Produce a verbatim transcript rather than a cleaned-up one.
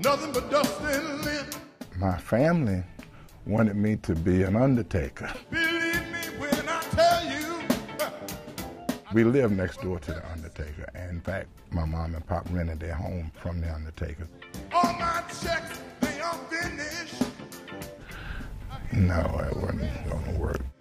nothing but dust and lint. My family wanted me to be an undertaker. Believe me when I tell you. We lived next door to the undertaker, and in fact, my mom and pop rented their home from the undertaker. All my checks, they are finished. No, it wasn't gonna work.